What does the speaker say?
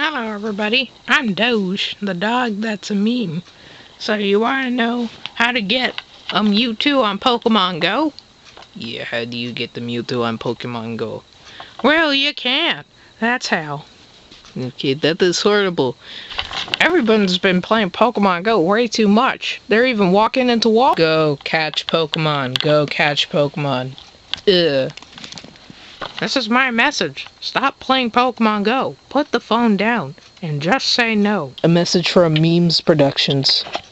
Hello everybody, I'm Doge, the dog that's a meme. So you want to know how to get a Mewtwo on Pokemon Go? Yeah, how do you get the Mewtwo on Pokemon Go? Well, you can't. That's how. Okay, that is horrible. Everyone's been playing Pokemon Go way too much. They're even walking into walls. Go catch Pokemon. Go catch Pokemon. Ugh. This is my message. Stop playing Pokemon Go. Put the phone down and just say no. A message from Memes Productions.